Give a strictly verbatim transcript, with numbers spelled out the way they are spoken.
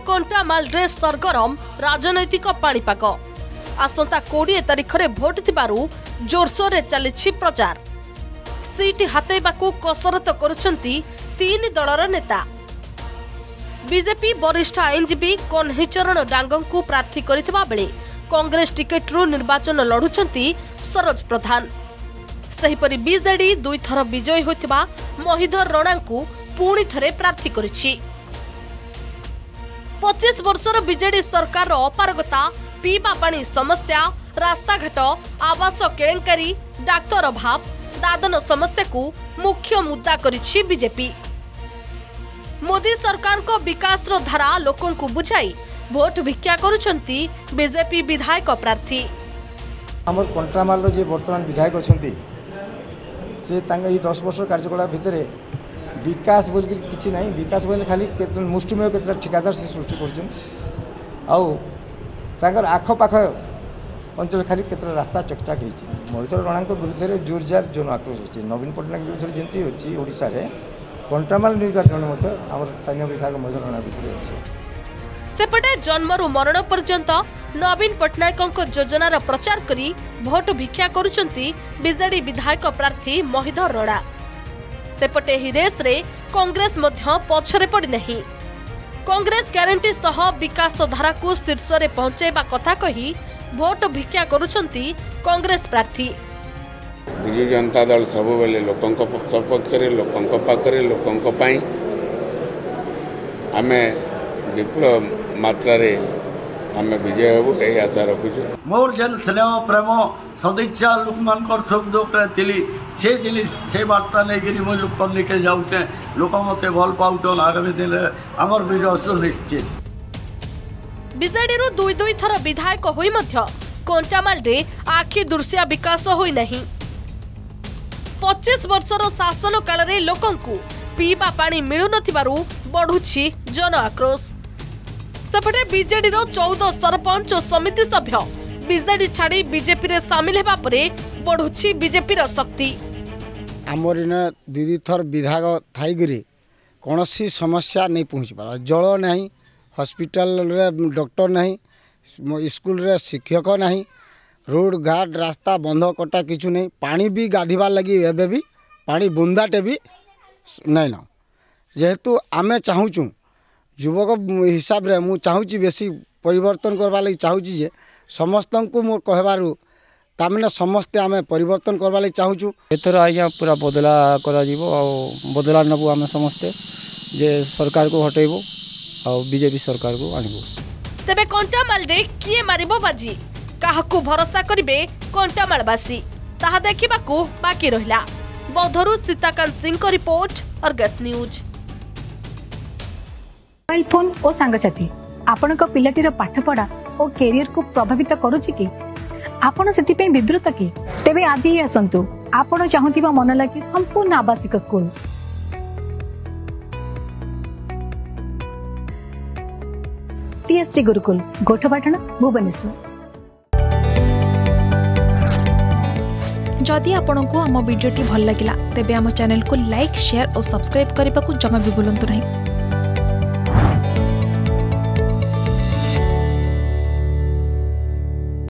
कंटामाल सरगरम राजनैतिक पाणीपाग। आसंता कोड़े तारीख में भोट थिबारु जोरसोर चली प्रचार। सीट हातेबाकू कसरत करुछंती तीन दलर नेता। बीजेपी वरिष्ठ आईनजीवी कन्हीचरण डांगंकू प्रार्थी करिथिबा बेले कांग्रेस टिकेट्रु निर्वाचन लढुछंती सरोज प्रधान। सेहिपरि बीजेडी दुई थर विजयी होइथिबा महिधर रणांकू पुणी थरे प्रार्थी करिछि। पच्चीस वर्षर बीजेडी सरकार अपारगता, पीवा पानी समस्या, रास्ताघाट, आवास केलेंकारी, डाक्तर अभाव, दादन समस्या को मुख्य मुद्दा करिछि बीजेपी। मोदी सरकार को विकास रो धारा लोकन को बुझाई भोट भिक्षा करुछंती बीजेपी विधायक प्रार्थी। हमर कंट्रामाल रो जे वर्तमान विधायक अछंती से तांग ई दस वर्ष कार्यकाल भितर विकास बोल किछि नाही। विकास बोले खाली केतन मुष्टिमेय केतन ठिकादार से सृष्टि करछन। आउ तांगर आखो पाख अंचल खाली केतन रास्ता चकचाक हेछि। महिधर रणांक विरुद्ध रे जोरजार जन आक्रोश होछि। नवीन पटनायक विरुद्ध जेंती होछि ओडिसा रे कंट्रामाल निर्वाचन मत हमर स्थानीय विधायक महिधर रଣା विरुद्ध होछि। सेपटे जन्मरु मरण पर्यंत नवीन पटनायक योजनार प्रचार करी भोट भिक्षा करुछंती बीजेडी विधायक प्रार्थी महिधर रଣା। सेपटे ही रेस रे कांग्रेस मध्य पछरे पड़ी नहीं। कांग्रेस ग्यारंटी सह विकास धारा को शीर्ष रे पहुंचाइबा कथा कही भोट भिक्षा करुछंती कांग्रेस प्रार्थी। विजु जनता दल सब बेले लोकंक सपक्ष रे लोकंक पाखरे लोकंक पई आमे विपुल मात्रा रे आमे विजय होबो एही आशा रखुछु। मोर जन स्नेह प्रेम सदिच्छा लोक मान कर सब दोकरे तिली से जिनिस से वार्ता नै गिरी मो लोक निके जाउते लोक मते भल पाउतन। आगामी दिन हमर विजय सुनिश्चित। बीजेडी रु दुई दुई थर विधायक होई मध्य कंटामाल रे आखि दुर्सिया विकास होई नहीं। पच्चीस वर्षर शासन काल रे लोकंकु पीवा पानी मिलु नथिबारु बढ़ुछि जन आक्रोश। सेपटे बीजेडी रो चौदह सरपंच और समिति सभ्य बीजेडी छाड़ी बीजेपी रे शामिल हेबा परे बढ़ुछि बीजेपी रो शक्ति। आमर इन दीदी थर विधायक थाईगिरी कौनसी समस्या नहीं पहुँच पारा। जल नहीं, हॉस्पिटल रे डॉक्टर नहीं, स्कूल रे शिक्षक नहीं, रोड घाट रास्ता बंध कटा किछु नहीं। पानी भी गाधीबार लगी एबे भी पानी बुंदाटे भी नहीं न। जेहेतु आमे चाहूँ युवक हिसाब रे मु चाहूँ बेसी परिवर्तन करवा लगी चाहूँ जे समस्त को मोर कहबारु तामने समस्ते आमे परिवर्तन करवा लगी चाहूँ। एथर आज्ञा पूरा बदला करा जीवो आ बदला नबु आमे समस्ते जे सरकार को हटेबो आ बीजेपी सरकार को आनिबो। तबे कंटामाल रे किए मारिबो बाजी, काहाकू भरोसा करिवे कंटामालवासी ताहा देखिबाकू बाकी रहिला। बौद्धरू सीताकांत सिंह को report, Argus news. Mobile phone और सांगसाथी आपण को पिलाटीर पाठपढ़ा और कैरियर को प्रभावित करुछि कि आपण सेति पे विब्रत कि तेबे आज ही आसंतु आपण चाहुथिबा मन लागी संपूर्ण आवासिक स्कूल टीएससी गुरुकुल गोठपाटण भुवनेश्वर। जदि आपंक आम भिडी भल लगा तेब आम चैनल को लाइक, शेयर और सब्सक्राइब करने को जमा भी भूलु नहीं।